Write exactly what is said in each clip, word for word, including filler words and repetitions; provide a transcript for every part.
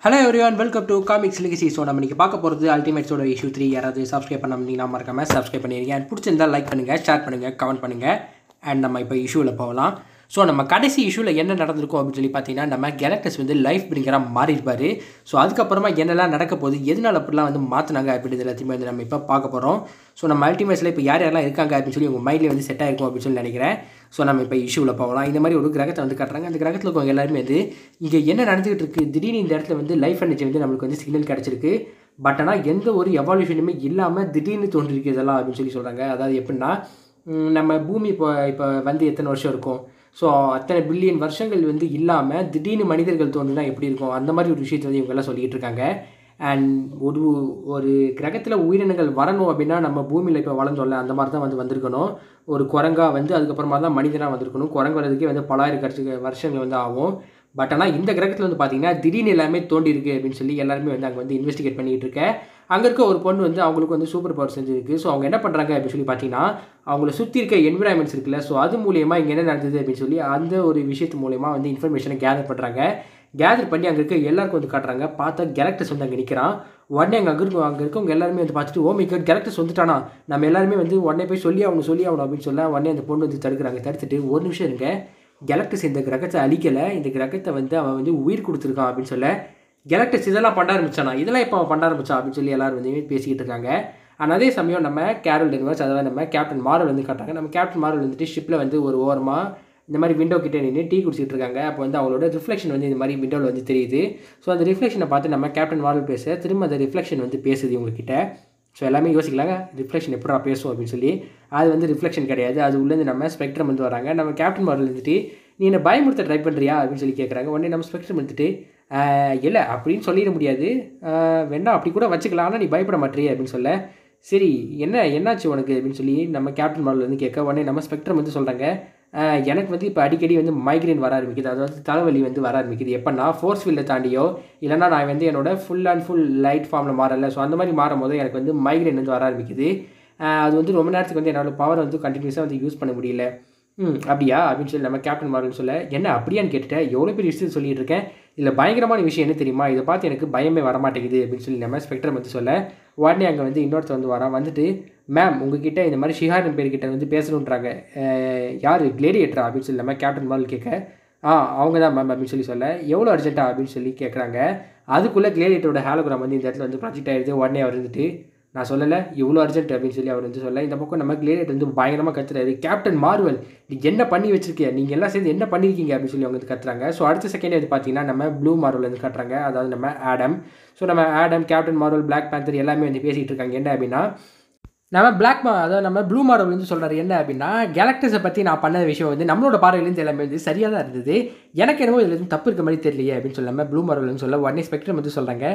Hello everyone, welcome to comics legacy. So நம்ம இன்றைக்கி பார்க்க போகிறது அல்டிமேட்ஸோட இஷ்யூ த்ரீ. யாராவது சப்ஸ்கிரைப் பண்ண முடியுங்கன்னா மறக்காமல் சப்ஸ்கிரைப் பண்ணிடுங்க. அண்ட் பிடிச்சிருந்தால் லைக் பண்ணுங்கள், ஷேர் பண்ணுங்கள், கமெண்ட் பண்ணுங்கள். அண்ட் நம்ம இப்போ இஷ்யூவில் போகலாம். ஸோ நம்ம கடைசி இஷ்யூவில் என்ன நடந்திருக்கும் அப்படின்னு சொல்லி பார்த்தீங்கன்னா, நம்ம கேலக்டஸ் வந்து லைஃப் பிரிங்கராக மாறியிருப்பார். ஸோ அதுக்கப்புறமா என்னெல்லாம் நடக்க போகுது, எதனால் அப்படிலாம் வந்து மாற்றினாங்க அப்படின்றது எல்லாத்தையுமே வந்து நம்ம இப்போ பார்க்க போகிறோம். ஸோ நம்ம அல்டிமேட்ஸில் இப்போ யார் யாரெல்லாம் இருக்காங்க அப்படின்னு சொல்லி உங்கள் மைண்ட்லேயே வந்து செட் ஆகிருக்கும் அப்படின்னு சொல்லி நினைக்கிறேன். ஸோ நம்ம இப்போ இஷ்யூவில் போகலாம். இந்த மாதிரி ஒரு கிரகத்தை வந்து காட்டுறாங்க. அந்த கிரகத்தில் இருக்கவங்க எல்லாருமே வந்து இங்கே என்ன நடந்துகிட்டு இருக்குது, திடீர்னு இந்த இடத்துல வந்து லைஃப் எனர்ஜி வந்து நம்மளுக்கு வந்து சிக்னல் கிடச்சிருக்கு. பட் ஆனால் எந்த ஒரு எவால்யூஷனுமே இல்லாமல் திடீர்னு தோன்றிருக்கு இதெல்லாம் அப்படின்னு சொல்லி சொல்கிறாங்க. அதாவது எப்படின்னா, நம்ம பூமி இப்போ இப்போ வந்து எத்தனை வருஷம் இருக்கும், ஸோ அத்தனை பில்லியன் வருஷங்கள் வந்து இல்லாமல் திடீர்னு மனிதர்கள் தோன்றுனா எப்படி இருக்கும், அந்த மாதிரி ஒரு விஷயத்தை வந்து இவங்கெல்லாம் சொல்லிக்கிட்டு இருக்காங்க. அண்ட் ஒரு ஒரு கிரகத்தில் உயிரினங்கள் வரணும் அப்படின்னா நம்ம பூமியில் இப்போ வளர்ந்தோம்ல அந்த மாதிரி தான் வந்து வந்திருக்கணும். ஒரு குரங்கா வந்து அதுக்கப்புறமா தான் மனிதனாக வந்திருக்கணும். குரங்கு வரதுக்கே வந்து பலாயிரம் வருஷங்கள் வந்து ஆகும். பட் ஆனால் இந்த கிரகத்தில் வந்து பார்த்திங்கன்னா திடீர்னு எல்லாமே தோண்டி இருக்குது அப்படின்னு சொல்லி எல்லாருமே வந்து அங்கே வந்து இன்வெஸ்டிகேட் பண்ணிகிட்டு இருக்கேன். அங்கே இருக்க ஒரு பொண்ணு வந்து அவங்களுக்கு வந்து சூப்பர் பவர் செஞ்சுருக்கு. ஸோ அவங்க என்ன பண்ணுறாங்க அப்படின்னு சொல்லி பார்த்தீங்கன்னா, அவங்கள சுற்றி இருக்க என்விரான்மெண்ட்ஸ் இருக்குல்ல, ஸோ அது மூலியமாக இங்கே என்ன நடந்தது அப்படின்னு சொல்லி அந்த ஒரு விஷயத்து மூலயமா வந்து இன்ஃபர்மேஷனை கேதர் பண்ணுறாங்க. கேதர் பண்ணி அங்கே இருக்க எல்லாருக்கும் வந்து காட்டுறாங்க. பார்த்தா கேலக்டஸ் வந்து அங்கே நிற்கிறான். உடனே அங்கே அங்கே இருக்கும் அங்கே இருக்கவங்க எல்லாருமே வந்து பார்த்துட்டு, ஓ மை காட் கேலக்டஸ் வந்துட்டானா, நம்ம எல்லாருமே வந்து உடனே போய் சொல்லி ஆகணும் சொல்லி ஆகணும் அப்படின்னு சொல்ல உடனே அந்த பொண்ணு வந்து தடுக்கிறாங்க. தடுத்துட்டு ஒரு நிமிஷம் இருங்க, கேலக்டஸ் இந்த கிரகத்தை அழிக்கலை, இந்த கிரகத்தை வந்து அவன் வந்து உயிர் கொடுத்துருக்கான் அப்படின்னு சொல்ல, கேலக்டஸ் இதெல்லாம் பண்ண ஆரம்பிச்சானா, இதெல்லாம் இப்போ அவன் பண்ண ஆரம்பிச்சான் அப்படின்னு சொல்லி எல்லாரும் வந்து பேசிக்கிட்டு இருக்காங்க. ஆனால் அதே சமயம் நம்ம கேரல் டென்வர்ஸ், அதாவது நம்ம கேப்டன் மார்வல் வந்து காட்டுறாங்க. நம்ம கேப்டன் மார்வல் வந்துட்டு ஷிப்பில் வந்து ஒரு ஓரமாக இந்த மாதிரி விண்டோ கிட்டே நின்று டீ குடிச்சிட்டு இருக்காங்க. அப்போ வந்து அவங்களோட ரிஃப்ளெக்ஷன் வந்து இந்த மாதிரி விண்டோவில் வந்து தெரியுது. ஸோ அந்த ரிஃப்ளெக்ஷனை பார்த்து நம்ம கேப்டன் மார்வல் பேச, திரும்ப அந்த ரிஃப்ளெக்ஷன் வந்து பேசுது இவங்ககிட்ட. ஸோ எல்லாமே யோசிக்கலாங்க, ரிஃப்ளெக்ஷன் எப்படா பேசும் அப்படின்னு சொல்லி. அது வந்து ரிஃப்ளெக்ஷன் கிடையாது, அது உள்ளேருந்து நம்ம ஸ்பெக்ட்ரம் வந்து வராங்க. நம்ம கேப்டன் மார்வல் வந்துட்டு, நீ என்ன பயமுறுத்த ட்ரை பண்ணுறியா அப்படின்னு சொல்லி கேட்குறாங்க. உடனே நம்ம ஸ்பெக்ட்ரம் வந்துட்டு, இல்லை அப்படின்னு சொல்லிட முடியாது, வேணா அப்படி கூட வச்சுக்கலாம், ஆனால் நீ பயப்பட மாட்டேறிய அப்படின்னு சொல்ல, சரி என்ன என்னாச்சு உனக்கு அப்படின்னு சொல்லி நம்ம கேப்டன் மார்வல் வந்து கேட்க, உடனே நம்ம ஸ்பெக்ட்ரம் வந்து சொல்கிறாங்க, எனக்கு வந்து இப்போ அடிக்கடி வந்து மைக்ரேன் வர ஆரம்பிக்குது, அதாவது தலைவலி வந்து வர ஆரம்பிக்குது. எப்போனா ஃபோர்ஸ் ஃபீல்டை தாண்டியோ இல்லைனா நான் வந்து என்னோட ஃபுல் அண்ட் ஃபுல் லைட் ஃபார்மில் மாறலை, ஸோ அந்த மாதிரி மாறும் போது எனக்கு வந்து மைக்ரேன் வந்து வர ஆரம்பிக்குது. அது வந்து ரொம்ப நேரத்துக்கு வந்து என்னோடய பவர் வந்து கண்டினியூஸாக வந்து யூஸ் பண்ண முடியல. ம் அப்படியா அப்படின்னு சொல்லி நம்ம கேப்டன் மார்வல் சொல்ல, என்ன அப்படியான்னு கேட்டுட்டேன், எவ்வளோ பெரிய விஷயம் சொல்லிட்டு இருக்கேன், இல்லை பயங்கரமான விஷயம் என்ன தெரியுமா, இதை பார்த்து எனக்கு பயமே வரமாட்டேங்குது அப்படின்னு சொல்லி நம்ம ஸ்பெக்ட்ரம் வந்து சொல்ல, உடனே அங்கே வந்து இன்னொருத்தர் வந்து வரான். வந்துட்டு, மேம் உங்ககிட்ட இந்த மாதிரி ஷிஹாரின் பேர்கிட்ட வந்து பேசணுன்றாங்க, யார் கிளேடியேட்டரா அப்படின்னு சொல்லி நம்ம கேப்டன் மார்வல் கேட்க, ஆ அவங்க தான் மேம் அப்படின்னு சொல்லி சொல்ல, எவ்வளோ அர்ஜென்ட்டா அப்படின்னு சொல்லி கேட்குறாங்க. அதுக்குள்ளே கிளேடியேட்டரோட ஹாலோகிராம் வந்து இந்த இடத்துல வந்து ப்ராஜெக்ட் ஆகிடுது. உடனே அவர் வந்துட்டு, நான் சொல்லலை இவ்வளோ அர்ஜென்ட் அப்படின்னு சொல்லி அவர் வந்து சொல்ல, இந்த பக்கம் நம்ம கிளேடியேட்டர் வந்து பயங்கரமாக கத்துறாரு, கேப்டன் மார்வல் நீ என்ன பண்ணி வச்சிருக்கீங்க, நீங்கள் எல்லாம் சேர்ந்து என்ன பண்ணியிருக்கீங்க அப்படின்னு சொல்லி அவங்க வந்து கத்துறாங்க. ஸோ அடுத்த செகண்டே வந்து பார்த்தீங்கன்னா நம்ம ப்ளூ மார்வல் வந்து காட்டுறாங்க, அதாவது நம்ம ஆடம். ஸோ நம்ம Adam, captain marvel, black panther எல்லாமே வந்து பேசிகிட்டு இருக்காங்க. என்ன அப்படின்னா, நம்ம பிளாக் மா அதாவது நம்ம ப்ளூ மார்வல் வந்து சொல்கிறாரு என்ன அப்படின்னா, கேலக்டஸை பற்றி நான் பண்ண விஷயம் வந்து நம்மளோட பார்வையிலேருந்து எல்லாமே வந்து சரியாக தான் இருந்தது, எனக்கு என்னவோ இதில் எதுவும் தப்பு இருக்க மாதிரி தெரியலையே அப்படின்னு சொல்லாமல் ப்ளூ மார்வல் வந்து சொல்ல, உடனே ஸ்பெக்ட்ரம் வந்து சொல்கிறாங்க,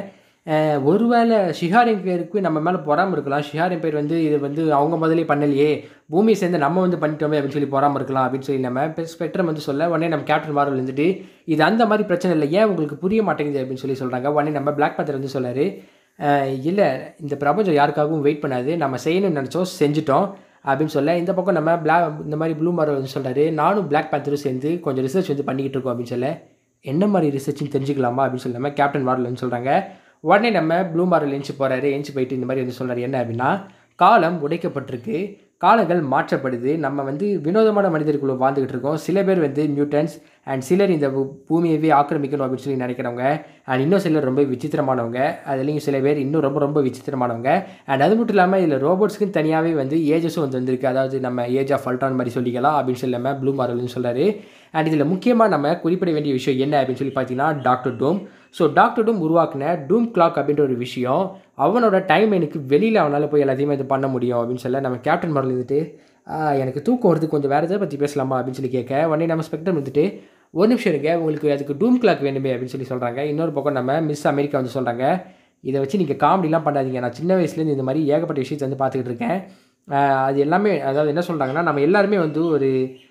ஒருவேளை ஷிஹாரின் பேருக்கு நம்ம மேலே பொறாமல் இருக்கலாம், ஷிஹாரின் பேர் வந்து இது வந்து அவங்க முதலே பண்ணலையே, பூமியை சேர்ந்து நம்ம வந்து பண்ணிட்டோமே அப்படின்னு சொல்லி பொறாமல் இருக்கலாம் அப்படின்னு சொல்லி நம்ம ஸ்பெக்ட்ரம் வந்து சொல்ல, உடனே நம்ம கேப்டன் மார்வல் வந்துட்டு, இது அந்த மாதிரி பிரச்சனை இல்லை, ஏன் உங்களுக்கு புரிய மாட்டேங்குது அப்படின்னு சொல்லி சொல்கிறாங்க. உடனே நம்ம பிளாக் பேந்தர் வந்து சொல்லார், இல்லை இந்த பிரபஞ்சம் யாருக்காகவும் வெயிட் பண்ணாது, நம்ம செய்யணும்னு நினச்சோம் செஞ்சுட்டோம் அப்படின்னு சொல்ல, இந்த பக்கம் நம்ம பிளாக் இந்த மாதிரி ப்ளூ மார்வல் வந்து சொல்கிறாரு, நானும் பிளாக் பேந்தரும் சேர்ந்து கொஞ்சம் ரிசர்ச் வந்து பண்ணிக்கிட்டு இருக்கோம் அப்படின்னு சொல்ல, என்ன மாதிரி ரிசர்ச்னு தெரிஞ்சுக்கலாமா அப்படின்னு சொல்லி நம்ம கேப்டன் மார்வல் வந்து சொல்கிறாங்க. உடனே நம்ம ப்ளூ மார்வல் எஞ்சி போகிறாரு. எஞ்சி போயிட்டு இந்த மாதிரி வந்து சொல்கிறார் என்ன அப்படின்னா, காலம் உடைக்கப்பட்டிருக்கு, காலங்கள் மாற்றப்படுது, நம்ம வந்து வினோதமான மனிதர்களுக்குள்ள வாழ்ந்துக்கிட்டு இருக்கோம், சில பேர் வந்து மியூட்டன்ஸ் அண்ட் சிலர் இந்த பூமியவே ஆக்கிரமிக்கணும் அப்படின்னு சொல்லி நினைக்கிறவங்க, அண்ட் இன்னும் சிலர் ரொம்ப விசித்திரமானவங்க, அதுலேயும் சில பேர் இன்னும் ரொம்ப ரொம்ப விசித்திரமானவங்க. அண்ட் அது மட்டும் இல்லாமல் இதில் ரோபோட்ஸ்க்குன்னு தனியாகவே வந்து ஏஜஸும் வந்து வந்திருக்கு, அதாவது நம்ம ஏஜ் ஆஃப் அல்ட்ரான் மாதிரி சொல்லிக்கலாம் அப்படின்னு சொல்லி நம்ம ப்ளூ மார்வல்னு சொல்கிறாரு. அண்ட் இதில் முக்கியமாக நம்ம குறிப்பிட வேண்டிய விஷயம் என்ன அப்படின்னு சொல்லி பார்த்தீங்கன்னா, doctor Doom. So doctor Doom உருவாக்கின டூம் கிளாக் அப்படின்ற ஒரு விஷயம், அவனோட டைம் எனக்கு வெளியில் அவனால் போய் எல்லாத்தையுமே இது பண்ண முடியும் அப்படின்னு சொல்ல, நம்ம கேப்டன் மார்வல் வந்துட்டு, எனக்கு தூக்கம் வருது, கொஞ்சம் வேறு எதை பற்றி பேசலாமா அப்படின்னு சொல்லி கேட்க, உடனே நம்ம ஸ்பெக்ட்ரம் வந்துட்டு, ஒரு நிமிஷம் இருக்க, உங்களுக்கு அதுக்கு டூம் கிளாக் வேணுமே அப்படின்னு சொல்லி சொல்கிறாங்க. இன்னொரு பக்கம் நம்ம மிஸ் அமெரிக்கா வந்து சொல்கிறாங்க, இதை வச்சு நீங்கள் காமெடிலாம் பண்ணாதீங்க, நான் சின்ன வயசுலேருந்து இந்த மாதிரி ஏகப்பட்ட விஷயத்தை வந்து பார்த்துக்கிட்டு இருக்கேன், அது எல்லாமே அதாவது என்ன சொல்கிறாங்கன்னா, நம்ம எல்லாருமே வந்து ஒரு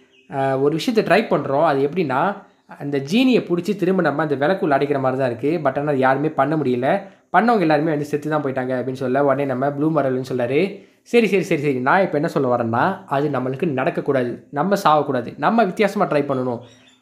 ஒரு விஷயத்தை ட்ரை பண்ணுறோம், அது எப்படின்னா அந்த ஜீனியை பிடிச்சி திரும்ப நம்ம அந்த விளக்குள்ள அடைக்கிற மாதிரி தான் இருக்குது, பட் ஆனால் அது யாருமே பண்ண முடியல, பண்ணவங்க எல்லாருமே வந்து செத்து தான் போயிட்டாங்க அப்படின்னு சொல்ல, உடனே நம்ம ப்ளூ மார்வல்னு சொல்கிறாரு, சரி சரி சரி சரி நான் இப்போ என்ன சொல்ல வரேன்னா, அது நம்மளுக்கு நடக்கக்கூடாது, நம்ம சாகக்கூடாது, நம்ம வித்தியாசமாக ட்ரை பண்ணணும்,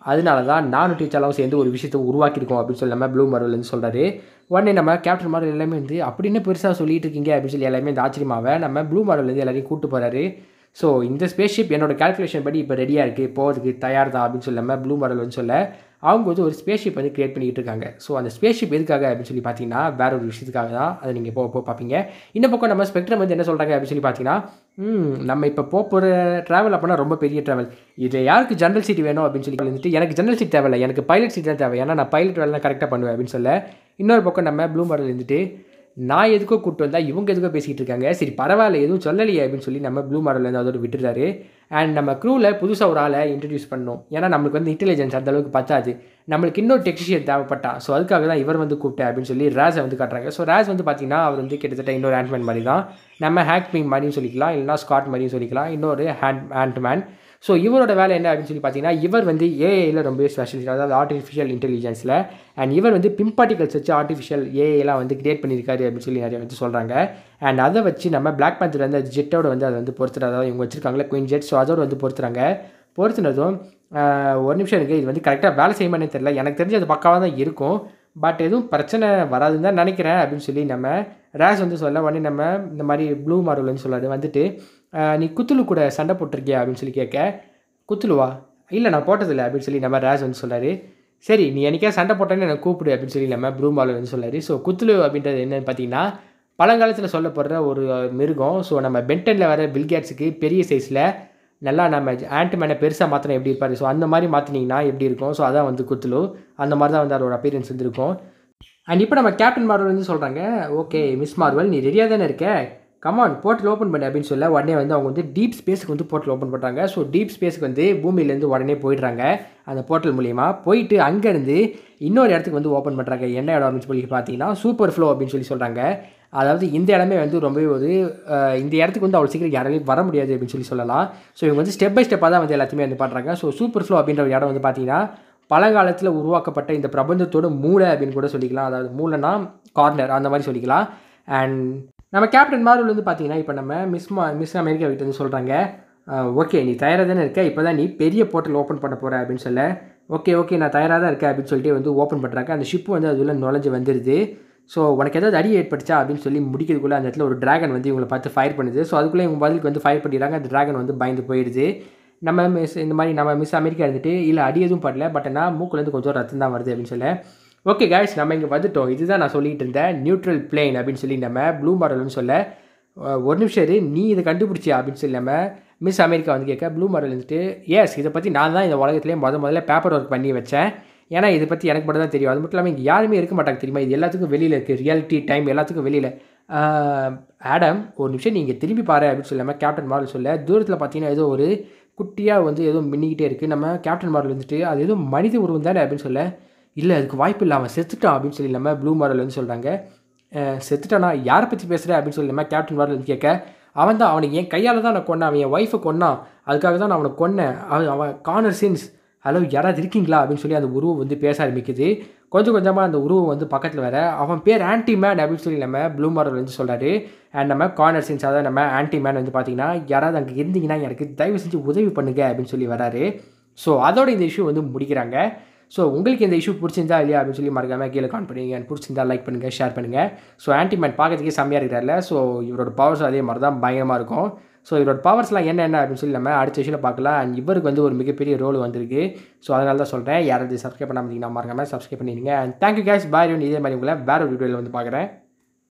அதனால தான் நானும் டீச்சர்லாம் சேர்ந்து ஒரு விஷயத்தை உருவாக்கியிருக்கோம் அப்படின்னு சொல்லி நம்ம ப்ளூ மார்வல் வந்து சொல்கிறாரு. உடனே நம்ம கேப்டன் மார்வல் எல்லாமே வந்து அப்படின்னு பெருசாக சொல்லிட்டு இருக்கீங்க அப்படின்னு சொல்லி எல்லாமே இந்த ஆச்சரியமாவை நம்ம ப்ளூ மார்வல் வந்து எல்லாரையும் கூப்பிட்டு போகிறாரு. ஸோ இந்த ஸ்பேஸ்ஷிப் என்னோட கேல்குலேஷன் படி இப்போ ரெடியாக இருக்குது, போகிறதுக்கு தயார் தான் அப்படின்னு சொல்லி நம்ம ப்ளூ மார்வல் வந்து சொல்ல அவங்க வந்து ஒரு ஸ்பேஸ்ஷிப் வந்து கிரியேட் பண்ணிகிட்டு இருக்காங்க. ஸோ அந்த ஸ்பேஸ்ஷிப் எதுக்காக அப்படின்னு சொல்லி பார்த்தீங்கன்னா வேற ஒரு விஷயத்துக்காக தான். அதை நீங்கள் போக போக பார்ப்பீங்க. இந்த பக்கம் நம்ம ஸ்பெக்ட்ரம் வந்து என்ன சொல்கிறாங்க அப்படின்னு சொல்லி பார்த்தீங்கன்னா நம்ம இப்போ போக போகிற ட்ராவல் அப்படின்னா ரொம்ப பெரிய ட்ராவல். இது யாருக்கு ஜென்ரல் சீட் வேணும் அப்படின்னு சொல்லி வந்துட்டு எனக்கு ஜென்ரல் சீட் தேவையில்லை, எனக்கு பைலட் சீட் தான் தேவை, ஏன்னா நான் பைலட் வேலை கரெக்டாக பண்ணுவேன் அப்படின்னு சொல்ல இன்னொரு பக்கம் நம்ம ப்ளூ மார்வல் இருந்துட்டு நான் எதுக்கோ கூப்பிட்டு வந்தால் இவங்க எதுக்கோ பேசிகிட்டு இருக்காங்க, சரி பரவாயில்ல எதுவும் சொல்லலையே அப்படின்னு சொல்லி நம்ம ப்ளூ மார்வல் வந்து அதோட விட்டுறாரு. அண்ட் நம்ம க்ரூவில் புதுசாக ஒரு ஆளை இன்ட்ரடியூஸ் பண்ணணும், ஏன்னா நம்மளுக்கு வந்து இன்டெலிஜென்ஸ் அந்த அளவுக்கு பத்தாது, நம்மளுக்கு இன்னொரு டெக்னீஷியன் தேவைப்பட்டா. ஸோ அதுக்காக தான் இவர் வந்து கூப்பிட்டேன் அப்படின்னு சொல்லி ராஸை வந்து காட்டுறாங்க. ஸோ ராஸ் வந்து பார்த்தீங்கன்னா அவர் வந்து கிட்டத்தட்ட இன்னொரு ஆண்ட்மேன் மாதிரி தான், நம்ம ஹேக்பிங் மாதிரியும் சொல்லிக்கலாம், இல்லைனா ஸ்காட் மாதிரியும் சொல்லிக்கலாம், இன்னொரு ஹேண்ட் ஆண்ட்மேன். ஸோ இவரோட வேலை என்ன அப்படின்னு சொல்லி பார்த்தீங்கன்னா இவர் வந்து ஏஐயில் ரொம்ப ஸ்பெஷலிஸ்ட், அதாவது ஆர்டிஃபிஷியல் இன்டெலிஜென்ஸில். அண்ட் இவர் வந்து பிம் பார்ட்டிகல்ஸ் வச்சு ஆர்டிஃபிஷியல் ஏஐலாம் வந்து கிரியேட் பண்ணியிருக்காரு அப்படின்னு சொல்லி நிறைய வந்து சொல்கிறாங்க. அண்ட் அதை வச்சு நம்ம பிளாக் பேந்தர் வந்து அது ஜெட்டோட வந்து அதை வந்து பொறுத்துட்டு, அதாவது இவங்க வச்சிருக்காங்களே குயின் ஜெட், ஸோ அதோட வந்து பொறுத்துறாங்க. பொறுத்துனதும் ஒரு நிமிஷம் இருக்குது, இது வந்து கரெக்டாக வேலை செய்யுமானே தெரியல, எனக்கு தெரிஞ்சு அது பக்காவாக தான் இருக்கும், பட் எதுவும் பிரச்சனை வராதுன்னு தான் நினைக்கிறேன் அப்படின்னு சொல்லி நம்ம ராஸ் வந்து சொல்ல உடனே நம்ம இந்த மாதிரி ப்ளூ மார்வல் வந்து சொல்லாரு வந்துட்டு நீ குத்துலு கூட சண்டை போட்டிருக்கியா அப்படின்னு சொல்லி கேட்க, குத்துலுவா இல்லை நான் போட்டதில்லை அப்படின்னு சொல்லி நம்ம ராஸ் வந்து சொல்லார். சரி நீ எனக்கே சண்டை போட்டேன்னு எனக்கு கூப்பிடு அப்படின்னு சொல்லி நம்ம ப்ளூ மார்வல் வந்து சொல்லார். ஸோ குத்துலு அப்படின்றது என்னன்னு பார்த்தீங்கன்னா பழங்காலத்தில் சொல்லப்படுற ஒரு மிருகம். ஸோ நம்ம பென்டனில் வர பில்கேட்ஸுக்கு பெரிய சைஸில் நல்லா நம்ம ஆண்ட்மேனை பெருசாக மாற்றினா எப்படி இருப்பார், ஸோ அந்த மாதிரி மாற்றினீங்கன்னா எப்படி இருக்கும், ஸோ அதான் வந்து குத்துலு, அந்த மாதிரி தான் வந்து அதோட அப்பீரன்ஸ் வந்துருக்கும். அண்ட் இப்போ நம்ம கேப்டன் மார்வல் வந்து சொல்கிறாங்க, ஓகே மிஸ் மார்வல் நீ ரெடியாக தானே இருக்க, கமான் போர்ட்டல் ஓப்பன் பண்ணு அப்படின்னு சொல்ல உடனே வந்து அவங்க வந்து டீப் ஸ்பேஸுக்கு வந்து போர்ட்டல் ஓப்பன் பண்ணுறாங்க. ஸோ டீப் ஸ்பேஸுக்கு வந்து பூமியிலேருந்து உடனே போயிடுறாங்க அந்த போர்ட்டல் மூலிமா. போயிட்டு அங்கேருந்து இன்னொரு இடத்துக்கு வந்து ஓப்பன் பண்ணுறாங்க. என்ன இடம் அப்படின்னு சொல்லி பார்த்தீங்கன்னா சூப்பர் ஃப்ளோ அப்படின்னு சொல்லி சொல்கிறாங்க. அதாவது இந்த இடமே வந்து ரொம்பவே ஒரு இந்த இடத்துக்கு வந்து அவ்வளோ சீக்கிரம் யாராலையும் வர முடியாது அப்படின்னு சொல்லி சொல்லலாம். ஸோ இவங்க வந்து ஸ்டெப் பை ஸ்டெப்பாக தான் வந்து எல்லாத்தையுமே வந்து பண்ணுறாங்க. ஸோ சூப்பர் ஃப்ளோ அப்படின்ற ஒரு இடம் வந்து பார்த்தீங்கன்னா பழங்காலத்தில் உருவாக்கப்பட்ட இந்த பிரபஞ்சத்தோட மூளை அப்படின்னு கூட சொல்லிக்கலாம். அதாவது மூளைனா கார்னர் அந்த மாதிரி சொல்லிக்கலாம். அண்ட் நம்ம கேப்டன் மார்வல் வந்து பார்த்தீங்கன்னா இப்போ நம்ம மிஸ் மா மிஸ் அமெரிக்கா கிட்ட வந்து சொல்கிறாங்க, ஓகே நீ தயாராக தானே இருக்க, இப்போ தான் நீ பெரிய போர்ட்டல் ஓப்பன் பண்ண போகிற அப்படின்னு சொல்ல, ஓகே ஓகே நான் தயாராக தான் இருக்கேன் அப்படின்னு சொல்லிட்டு வந்து ஓப்பன் பண்ணுறாங்க. அந்த ஷிப்பு வந்து அதுல நுழைஞ்சு வந்துடுது. ஸோ உனக்கு ஏதாவது அடி ஏற்பட்டுச்சா அப்படின்னு சொல்லி முடிக்கிறதுக்குள்ளே அந்த இடத்துல ஒரு ட்ராகன் வந்து இவங்களை பார்த்து ஃபயர் பண்ணுது. ஸோ அதுக்குள்ளே இவங்க பதிலுக்கு வந்து ஃபயர் பண்ணிடுறாங்க. அந்த ட்ராகன் வந்து பயந்து போயிடுது. நம்ம மிஸ் இந்த மாதிரி நம்ம மிஸ் அமெரிக்கா இருந்துட்டு இல்லை அடி எதுவும் படல, பட் ஆனால் மூக்குலேருந்து கொஞ்சம் ரத்தம் தான் வருது அப்படின்னு சொல்ல, ஓகே கைஸ் நம்ம இங்கே வந்துட்டோம், இதுதான் நான் சொல்லிகிட்டு இருந்தேன் நியூட்ரல் பிளேன் அப்படின்னு சொல்லி நம்ம ப்ளூ மார்வல்னு சொல்ல, ஒரு நிமிஷம் இரு நீ இதை கண்டுபிடிச்சியா அப்படின்னு சொல்லி நம்ம மிஸ் அமெரிக்கா வந்து கேட்க, ப்ளூ மார்வல் வந்துட்டு எஸ் இதை பற்றி நான் தான் இந்த உலகத்துலேயே முத முதல்ல பேப்பர் ஒர்க் பண்ணி வச்சேன், ஏன்னா இதை பற்றி எனக்கு மட்டும் தான் தெரியும், அது மட்டும் இல்லாமல் இங்கே யாருமே இருக்க மாட்டாங்க தெரியுமா, இது எல்லாத்துக்கும் வெளியில் இருக்குது, ரியாலிட்டி டைம் எல்லாத்துக்கும் வெளியில். ஆடம் ஒரு நிமிஷம் நீங்கள் திரும்பி பாரு அப்படின்னு சொல்லாமல் கேப்டன் மார்வல் சொல்ல, தூரத்தில் பார்த்தீங்கன்னா ஏதோ ஒரு குட்டியாக வந்து ஏதோ மின்னிக்கிட்டே இருக்குது. நம்ம கேப்டன் மார்வல் வந்துட்டு அது ஏதோ மனித உருவம் தானே அப்படின்னு சொல்ல, இல்லை அதுக்கு வாய்ப்பு இல்லை அவன் செத்துட்டான் அப்படின்னு சொல்லி நம்ம ப்ளூ மார்வல் வந்து சொல்கிறாங்க. செத்துட்டானா யாரை பற்றி பேசுகிறேன் அப்படின்னு சொல்லி நம்ம கேப்டன் மார்வல் வந்து கேட்க, அவன் தான் அவனுக்கு என் கையால் தான் நான் கொன்னேன், அவன் என் ஒய்ஃபை கொன்னான், அதுக்காக தான் நான் அவனை கொன்னேன், அவன் அவன் கார்னர் சீன்ஸ் ஹலோ யாராவது இருக்கீங்களா அப்படின்னு சொல்லி அந்த உருவம் வந்து பேச ஆரம்பிக்குது. கொஞ்சம் கொஞ்சமாக அந்த உருவம் வந்து பக்கத்தில் வர, அவன் பேர் ஆன்டி மேன் அப்படின்னு சொல்லி நம்ம ப்ளூ மார்வல் வந்து சொல்கிறாரு. அண்ட் நம்ம கார்னர் சீன்ஸ் அதாவது நம்ம ஆன்டி மேன் வந்து பார்த்தீங்கன்னா யாராவது அங்கே இருந்தீங்கன்னா எனக்கு தயவு செஞ்சு உதவி பண்ணுங்க அப்படின்னு சொல்லி வராரு. ஸோ அதோட இந்த இஷ்யூ வந்து முடிக்கிறாங்க. ஸோ உங்களுக்கு இந்த இஷ்யூ பிடிச்சிருந்தா இல்லையா அப்படின்னு சொல்லி மறக்காமல் கீழே கான் பண்ணுங்க, பிடிச்சிருந்தா லைக் பண்ணுங்கள், ஷேர் பண்ணுங்கள். ஸோ ஆன்டிமேன் பார்க்கறதுக்கே செம்மையாக இருக்கிறார்ல, ஸோ இவரோட பவர்ஸ் அதே மாதிரி தான் பயங்கரமாக இருக்கும். ஸோ இவரோட பவர்ஸ்லாம் என்ன என்ன அப்படின்னு சொல்லி நம்ம அடுத்த விஷயம் பார்க்கலாம். அண்ட் இவருக்கு வந்து ஒரு மிகப்பெரிய ரோல் வந்திருக்கு. ஸோ அதனால தான் சொல்கிறேன், யாராவது சப்ஸ்கிரைப் பண்ணாமல் இருந்தீங்கன்னா மறக்காமல் சப்ஸ்கிரைப் பண்ணிடுங்க. And thank you guys, bye. இதே மாதிரி உங்களை வேறு ஒரு வீடியோவில் வந்து பார்க்குறேன்.